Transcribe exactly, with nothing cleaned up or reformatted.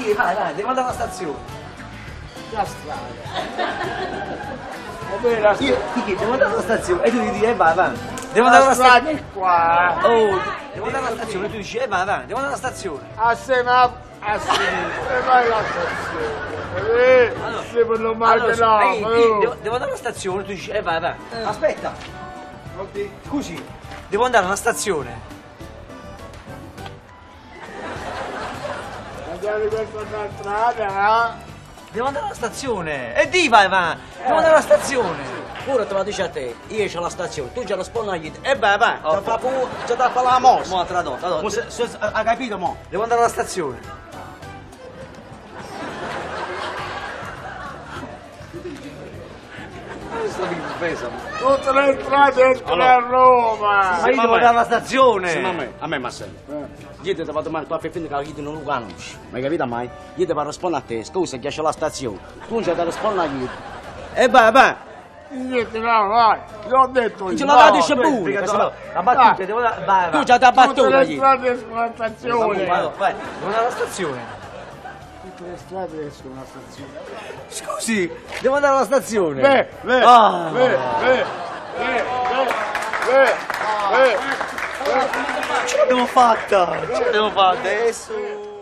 Sì, vai, vai, devo andare alla stazione. La strada. Vabbè, la Io strada. ti chiedo, devo andare alla stazione. E tu gli dici, eh, vai, vai. Devo andare alla La strada stazione. è qua. Oh, devo andare alla stazione. E tu dici, eh, vai, vai, devo andare alla stazione. A sinistra, a sinistra, vai alla stazione. Eh, se per non Allora, mangiare ehi, io devo, devo andare alla stazione. Tu dici, eh, vai, vai. Aspetta. Scusi, devo andare alla stazione. Andiamo questa strada, Devo andare alla stazione. E di vai, vai. Devo andare alla stazione. Pure te lo dice a te, io c'ho la stazione, tu già rispondi agli e beh beh, c'è da pu- c'è da fare la mossa. Mo' tradotto, allora, Mo se- se- ha capito mo? devo andare alla stazione. Questo mi pesa. tutte le strade entrano a Roma. Ma io devo andare alla stazione. Sì, ma a me, a me Marcello. Io ti devo domandare qua per finire che io non lo conosci. Ma hai capito mai? Io devo rispondere a te, scusa che c'è la stazione. Tu già devi rispondere agli e beh beh. Niente, no, vai. L'ho detto io. Ce la vado no. pure, Perché se no, no- la battuta, devo andare. Vai, Tu vai. già ti ha Tutte battuto le gli. strade escono alla stazione. Vado, vai, devo andare alla stazione. Tutte le strade escono alla stazione. Scusi, devo andare alla stazione. Beh, beh, Ah. beh, beh, beh, beh, beh, beh. Ce l'abbiamo fatta! Ce l'abbiamo fatta! Adesso...